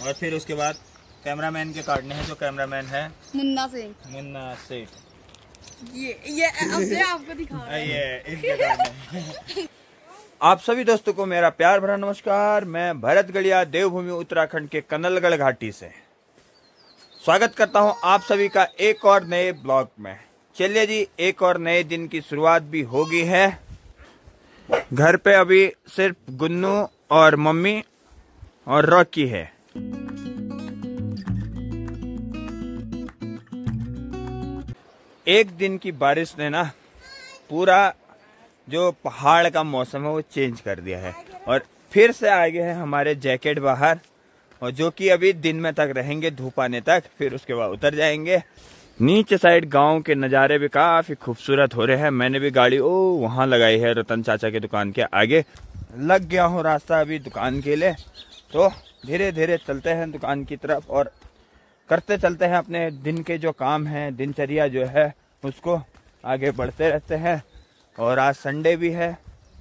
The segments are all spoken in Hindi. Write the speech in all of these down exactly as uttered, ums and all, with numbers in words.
और फिर उसके बाद कैमरामैन के काटने हैं, जो कैमरामैन है मुन्ना सिंह। मुन्ना सेठ, ये ये अपने आपको दिखा रहा है। ये इनके काटने। आप सभी दोस्तों को मेरा प्यार भरा नमस्कार। मैं भरत गढ़िया देवभूमि उत्तराखंड के कनलगढ़ घाटी से स्वागत करता हूं आप सभी का एक और नए ब्लॉग में। चलिए जी, एक और नए दिन की शुरुआत भी हो गई है। घर पे अभी सिर्फ गुन्नू और मम्मी और रॉकी है। एक दिन की बारिश ने ना पूरा जो पहाड़ का मौसम है वो चेंज कर दिया है और फिर से आ गए हैं हमारे जैकेट बाहर, और जो कि अभी दिन में तक रहेंगे धूप आने तक, फिर उसके बाद उतर जाएंगे। नीचे साइड गांव के नज़ारे भी काफी खूबसूरत हो रहे हैं। मैंने भी गाड़ी ओ वहां लगाई है रतन चाचा के दुकान के आगे। लग गया हूँ रास्ता अभी दुकान के लिए, तो धीरे धीरे चलते हैं दुकान की तरफ और करते चलते हैं अपने दिन के जो काम हैं, दिनचर्या जो है उसको आगे बढ़ते रहते हैं। और आज संडे भी है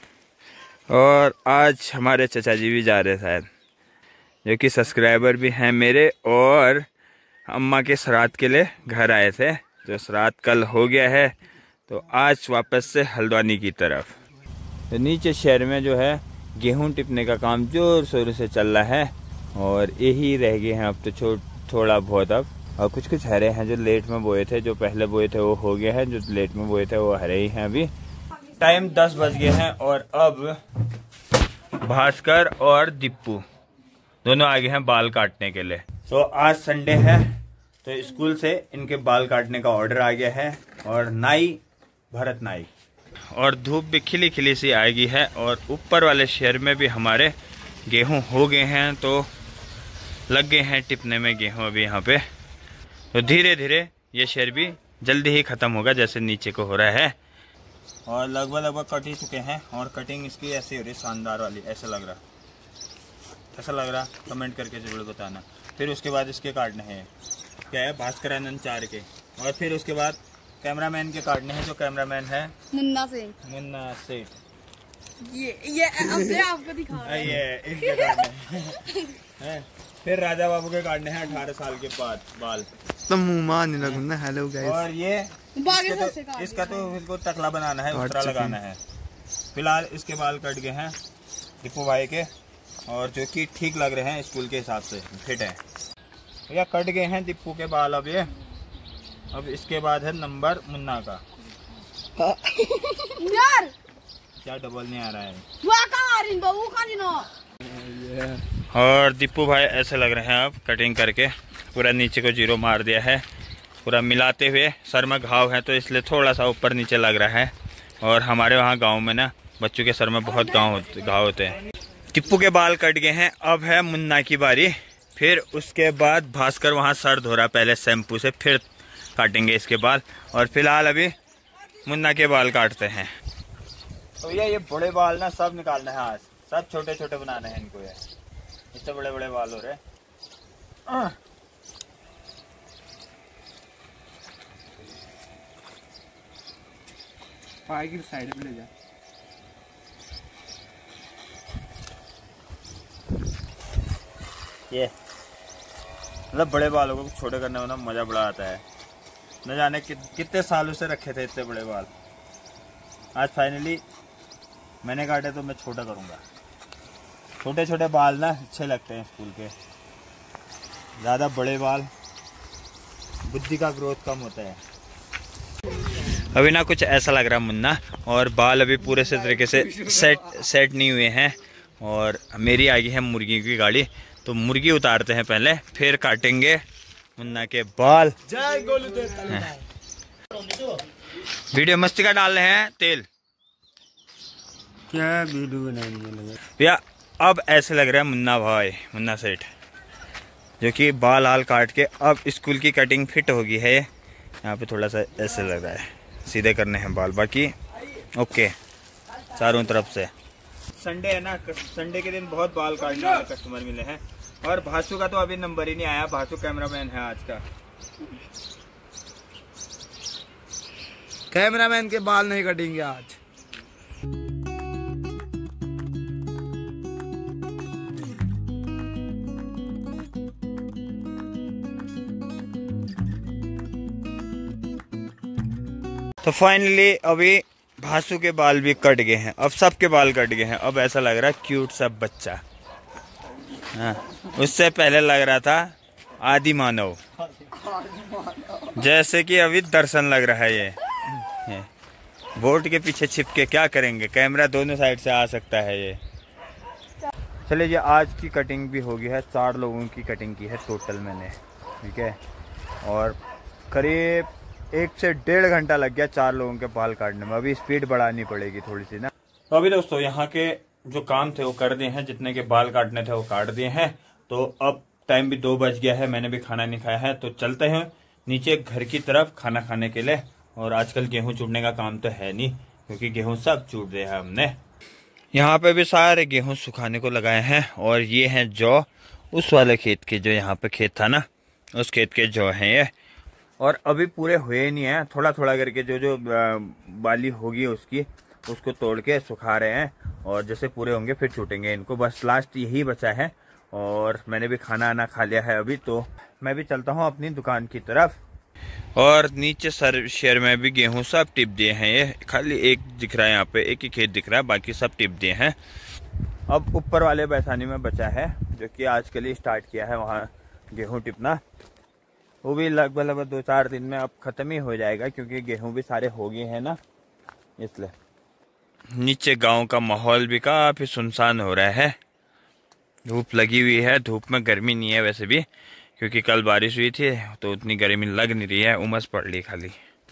और आज हमारे चचा जी भी जा रहे हैं शायद, जो कि सब्सक्राइबर भी हैं मेरे, और अम्मा के श्राद्ध के लिए घर आए थे। जो श्राद्ध कल हो गया है तो आज वापस से हल्द्वानी की तरफ। तो नीचे शहर में जो है गेहूं टिपने का काम जोर शोर से चल रहा है और यही रह गए हैं अब तो छो थोड़ा बहुत अब, और कुछ कुछ हरे हैं जो लेट में बोए थे। जो पहले बोए थे वो हो गया है, जो लेट में बोए थे वो हरे ही हैं। अभी टाइम दस बज गए हैं और अब भास्कर और दीपू दोनों आ गए हैं बाल काटने के लिए। तो आज संडे है तो स्कूल से इनके बाल काटने का ऑर्डर आ गया है, और नाई भरत नाई। और धूप भी खिली खिली सी आएगी है, और ऊपर वाले शहर में भी हमारे गेहूं हो गए हैं, तो लग गए हैं टिपने में गेहूं अभी यहाँ पे। तो धीरे धीरे ये शहर भी जल्दी ही खत्म होगा जैसे नीचे को हो रहा है। और लगभग लगभग कट ही चुके हैं, और कटिंग इसकी ऐसी हो रही शानदार वाली। ऐसा लग रहा ऐसा लग रहा कमेंट करके जरूर बताना। फिर उसके बाद इसके काटने हैं, क्या है, भास्कर आनंद चार के। और फिर उसके बाद कैमरामैन के काटने हैं, जो कैमरामैन है मुन्ना सिंह। मुन्ना सेठ, ये ये अपने आपको दिखा रहा है। ये इनके काटने हैं। फिर राजा बाबू के काटने हैं अठारह साल के बाद बाल। तो मुंह मारने लगूं ना। Hello guys. और ये इसके तो, इसका तो इसको टकला बनाना है, उतरा लगाना है। फिलहाल इसके बाल कट गए हैं दीपू भाई के, और जो कि ठीक लग रहे हैं स्कूल के हिसाब से, फिट है। या कट गए हैं दीपू के बाल अब ये। अब इसके बाद है नंबर मुन्ना का। यार क्या डबल नहीं आ रहा है। और दीपू भाई ऐसे लग रहे हैं अब कटिंग करके, पूरा नीचे को जीरो मार दिया है, पूरा मिलाते हुए। सर में घाव है तो इसलिए थोड़ा सा ऊपर नीचे लग रहा है। और हमारे वहाँ गांव में ना बच्चों के सर में बहुत घाव होते घाव होते हैं। दीपू के बाल कट गए हैं, अब है मुन्ना की बारी। फिर उसके बाद भास्कर वहाँ सर धो रहा पहले शैम्पू से, फिर काटेंगे इसके बाल। और फिलहाल अभी मुन्ना के बाल काटते हैं। तो ये ये बड़े बाल ना सब निकालना है आज, सब छोटे छोटे बनाने हैं इनको। ये इतने बड़े बड़े बाल हो रहे हैं। पाई साइड में ले जा। ये मतलब बड़े बालों को छोटे करने में ना मजा बड़ा आता है। न जाने कि, कितने सालों से रखे थे इतने बड़े बाल, आज फाइनली मैंने काटे तो मैं छोटा करूँगा। छोटे छोटे बाल ना अच्छे लगते हैं स्कूल के, ज़्यादा बड़े बाल बुद्धि का ग्रोथ कम होता है। अभी ना कुछ ऐसा लग रहा मुन्ना, और बाल अभी पूरे से तरीके से सेट सेट नहीं हुए हैं। और मेरी आ गई है मुर्गी की गाड़ी, तो मुर्गी उतारते हैं पहले, फिर काटेंगे मुन्ना के बाल। जय गोलू। वीडियो मस्ती का डाल रहे हैं तेल। क्या वीडियो बनाने लगा भैया। अब ऐसे लग रहा है मुन्ना भाई, मुन्ना सेठ, जो कि बाल हाल काट के अब स्कूल की कटिंग फिट होगी है। यहाँ पे थोड़ा सा ऐसे लग रहा है, सीधे करने हैं बाल, बाकी ओके चारों तरफ से। संडे है ना, संडे के दिन बहुत बाल काटने वाले कस्टमर मिले हैं। और भासु का तो अभी नंबर ही नहीं आया। भासु कैमरामैन है आज का। कैमरामैन के बाल नहीं कटेंगे आज। तो फाइनली अभी भासू के बाल भी कट गए हैं, अब सबके बाल कट गए हैं। अब ऐसा लग रहा है क्यूट सा बच्चा। हाँ, उससे पहले लग रहा था आदि मानव, जैसे कि अभी दर्शन लग रहा है। ये, ये बोर्ड के पीछे छिप के क्या करेंगे, कैमरा दोनों साइड से आ सकता है ये। चलिए जी, आज की कटिंग भी हो गई है, चार लोगों की कटिंग की है टोटल मैंने, ठीक है। और करीब एक से डेढ़ घंटा लग गया चार लोगों के बाल काटने में। अभी स्पीड बढ़ानी पड़ेगी थोड़ी सी ना। तो अभी दोस्तों यहाँ के जो काम थे वो कर दिए हैं, जितने के बाल काटने थे वो काट दिए हैं। तो अब टाइम भी दो बज गया है, मैंने भी खाना नहीं खाया है, तो चलते हैं नीचे घर की तरफ खाना खाने के लिए। और आजकल गेहूं चूड़ने का काम तो है नहीं, क्योंकि गेहूं सब चूड़ दिया है हमने। यहाँ पे भी सारे गेहूं सुखाने को लगाए हैं। और ये हैं जौ, उस वाले खेत के, जो यहाँ पे खेत था ना, उस खेत के जौ हैं ये। और अभी पूरे हुए नहीं है, थोड़ा थोड़ा करके जो जो बाली होगी उसकी, उसको तोड़ के सुखा रहे हैं। और जैसे पूरे होंगे फिर छूटेंगे इनको, बस लास्ट यही बचा है। और मैंने भी खाना आना खा लिया है अभी, तो मैं भी चलता हूँ अपनी दुकान की तरफ। और नीचे सर शेर में भी गेहूं सब टिप दिए हैं, ये खाली एक दिख रहा है, यहाँ पे एक ही खेत दिख रहा है, बाकी सब टिप दिए हैं। अब ऊपर वाले बैसानी में बचा है, जो कि आजकल ही स्टार्ट किया है वहाँ गेहूं टिपना। वो भी लगभग लगभग दो चार दिन में अब खत्म ही हो जाएगा, क्योंकि गेहूं भी सारे हो गए हैं ना, इसलिए। नीचे गांव का माहौल भी काफी सुनसान हो रहा है। धूप लगी हुई है, धूप में गर्मी नहीं है वैसे भी, क्योंकि कल बारिश हुई थी तो उतनी गर्मी लग नहीं रही है, उमस पड़ रही खाली।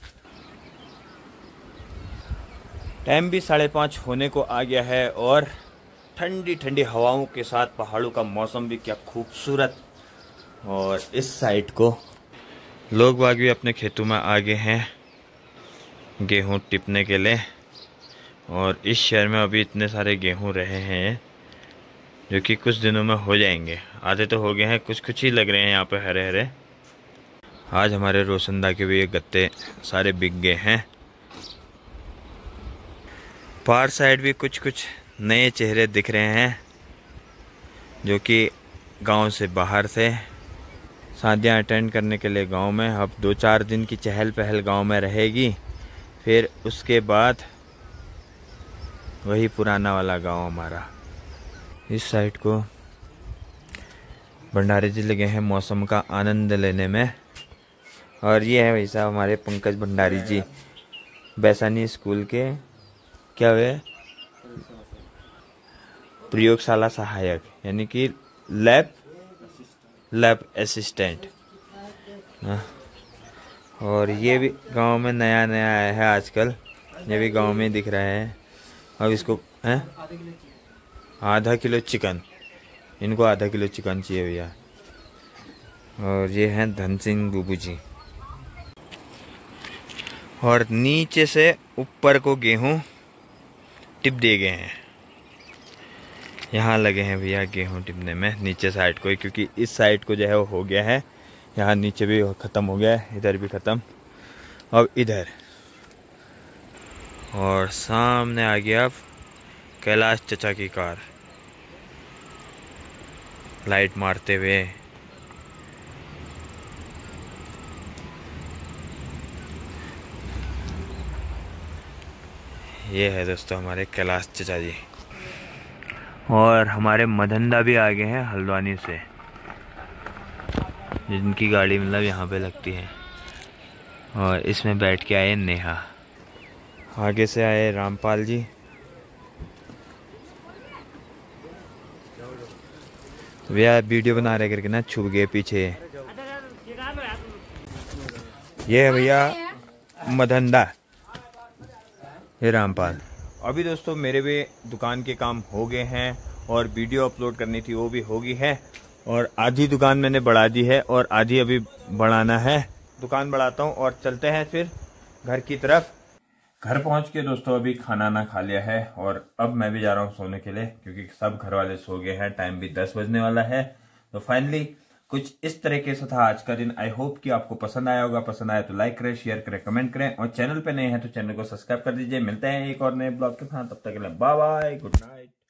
टाइम भी साढ़े पाँच होने को आ गया है और ठंडी ठंडी हवाओं के साथ पहाड़ों का मौसम भी क्या खूबसूरत। और इस साइड को लोग बाग भी अपने खेतों में आ गए हैं गेहूं टिपने के लिए। और इस शहर में अभी इतने सारे गेहूं रहे हैं, जो कि कुछ दिनों में हो जाएंगे। आधे तो हो गए हैं, कुछ कुछ ही लग रहे हैं यहाँ पे हरे हरे। आज हमारे रोशनदा के भी ये गत्ते सारे बिक गए हैं। पार साइड भी कुछ कुछ नए चेहरे दिख रहे हैं, जो कि गांव से बाहर से शादियां अटेंड करने के लिए गांव में। अब दो चार दिन की चहल पहल गांव में रहेगी, फिर उसके बाद वही पुराना वाला गांव हमारा। इस साइड को भंडारे जी लगे हैं मौसम का आनंद लेने में। और ये है भाई साहब हमारे पंकज भंडारी जी, बैसानी स्कूल के क्या हुए, प्रयोगशाला सहायक, यानी कि लैब लैब असिस्टेंट। और ये भी गांव में नया नया आया है आजकल, ये भी गांव में दिख रहा है। अब इसको है आधा किलो चिकन, इनको आधा किलो चिकन चाहिए भैया। और ये हैं धन सिंह बुबू जी। और नीचे से ऊपर को गेहूं टिप दिए गए हैं, यहाँ लगे हैं भैया गेहूं टिपने में नीचे साइड को, क्योंकि इस साइड को जो है वो हो गया है, यहाँ नीचे भी ख़त्म हो गया है, इधर भी ख़त्म, अब इधर। और सामने आ गया अब कैलाश चचा की कार लाइट मारते हुए। ये है दोस्तों हमारे कैलाश चचा जी। और हमारे मदनदा भी आ गए हैं हल्द्वानी से, जिनकी गाड़ी मतलब यहाँ पे लगती है। और इसमें बैठ के आए नेहा, आगे से आए रामपाल जी। भैया वीडियो बना रहे करके ना छुप गए पीछे। ये है भैया मदनदा, ये रामपाल। अभी दोस्तों मेरे भी दुकान के काम हो गए हैं और वीडियो अपलोड करनी थी वो भी हो गई है। और आधी दुकान मैंने बढ़ा दी है और आधी अभी बढ़ाना है। दुकान बढ़ाता हूँ और चलते हैं फिर घर की तरफ। घर पहुंच के दोस्तों अभी खाना ना खा लिया है और अब मैं भी जा रहा हूँ सोने के लिए, क्योंकि सब घर वाले सो गए हैं, टाइम भी दस बजने वाला है। तो फाइनली कुछ इस तरीके से था आज का दिन। आई होप कि आपको पसंद आया होगा। पसंद आया तो लाइक करें, शेयर करें, कमेंट करें और चैनल पे नए हैं तो चैनल को सब्सक्राइब कर दीजिए। मिलते हैं एक और नए ब्लॉग के साथ, तब तक के लिए बाय बाय, गुड नाइट।